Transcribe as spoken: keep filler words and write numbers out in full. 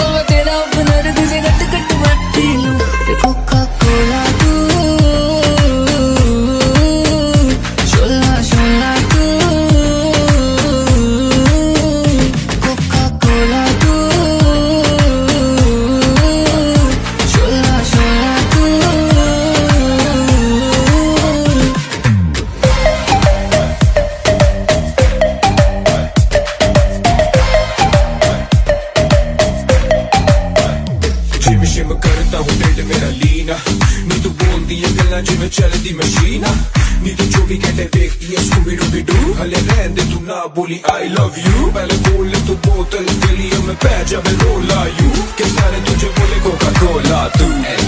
मैं तेरा अपना तुझे गट गट मैं पी लूं कोका कोला तू शोला शोला तू कोका कोला तू शोला शोला तू जिम शिम करता हूँ ढिड मेरा लीना नी तू बोलती है गल्ला जिमें चलती मशीना नी तू जो भी कहते देखती है स्कूबी डूबी डू हले रहन दे तू ना बोली आई लव यू पहले बोल ले तू बोतल गलियों में पै जा मैं रोला यू के सारे तुझे बोले कोका कोला तू